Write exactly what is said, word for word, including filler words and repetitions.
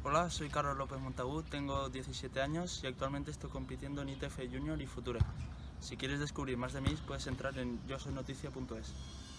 Hola, soy Carlos López Montagut, tengo diecisiete años y actualmente estoy compitiendo en I T F Junior y Future. Si quieres descubrir más de mí, puedes entrar en yo soy noticia punto es.